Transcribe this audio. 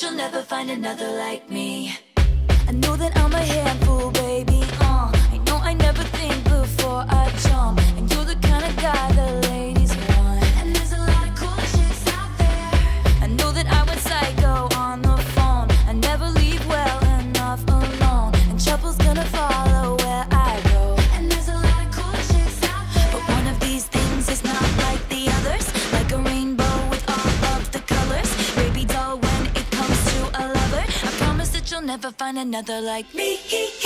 that you'll never find another like me. I know that I'm a handful, baby, I know I never think before I jump, and you're the kind of guy the ladies want. And there's a lot of cool chicks out there. I know that I went psycho on the phone. I never leave well enough alone, and trouble's gonna follow where I go. And there's a lot of cool chicks out there, but one of these things is not like the others. Like a rainbow with all of the colors, baby doll, when it comes to a lover, I promise that you'll never find another like me.